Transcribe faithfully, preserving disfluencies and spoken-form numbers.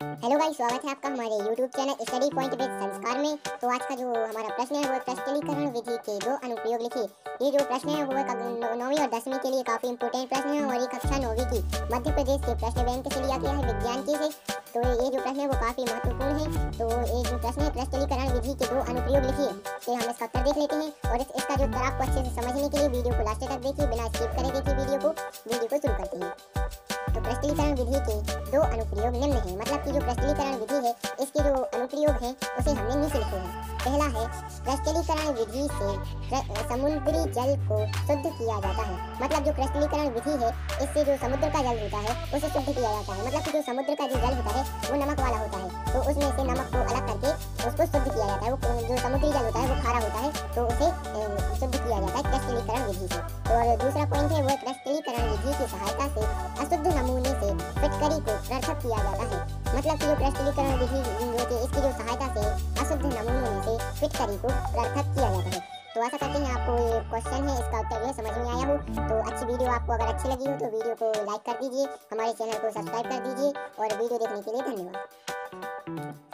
Hello guys, स्वागत है आपका हमारे YouTube channel study point with Sanskar में। तो आज का जो हमारा प्रश्न है वो है क्रिस्टलीकरण विधि के दो अनुप्रयोग लिखिए। ये जो प्रश्न है वो है नौवीं और दसवीं के लिए काफी इंपोर्टेंट प्रश्न है और ये कक्षा नौवीं की मध्य प्रदेश के प्रश्न बैंक से लिया गया है, विज्ञान की से। तो ये जो प्रश्न है वो काफी महत्वपूर्ण है। तो ये जो प्रश्न है क्रिस्टलीकरण विधि के दो अनुप्रयोग लिखिए, तो हम इसका उत्तर देख लेते हैं और इस, इसका जो उत्तर आपको अच्छे से समझने के लिए वीडियो को लास्ट तक देखिए, बिना स्किप करे देखिए वीडियो को। वीडियो को शुरू करते हैं। तो क्रिस्टलीकरण विधि के दो अनुप्रयोग निम्न हैं, मतलब कि जो क्रिस्टलीकरण विधि है इसके जो अनुप्रयोग हैं उसे हमने नीचे लिखे हैं। पहला है, क्रिस्टलीकरण विधि से समुद्री जल को शुद्ध किया जाता है। मतलब जो क्रिस्टलीकरण विधि है इससे जो समुद्र का जल होता है उसे शुद्ध किया जाता है। मतलब कि जो समुद्र का जो जल होता है वो नमक वाला होता है, तो उसमें से नमक को अलग करके उसको शुद्ध किया जाता है। वो जो समुद्री जल होता है वो खारा होता है, तो उसे शुद्ध किया जाता है क्रिस्टलीकरण विधि से। और दूसरा पॉइंट है वो क्रिस्टलीकरण विधि की सहायता से अशुद्ध नमूने से फिटकरी को पृथक किया जाता है। मतलब कि जो क्रिस्टलीकरण विधि होती है इसकी जो सहायता से अशुद्ध नमूनों से फिटकरी को पृथक किया जाता है। तो आशा करते हैं आपको ये क्वेश्चन है इसका उत्तर जो समझ में आया हो। तो अच्छी वीडियो आपको अगर अच्छी लगी हो तो वीडियो को लाइक कर दीजिए, हमारे चैनल को सब्सक्राइब कर दीजिए और वीडियो देखने के लिए धन्यवाद।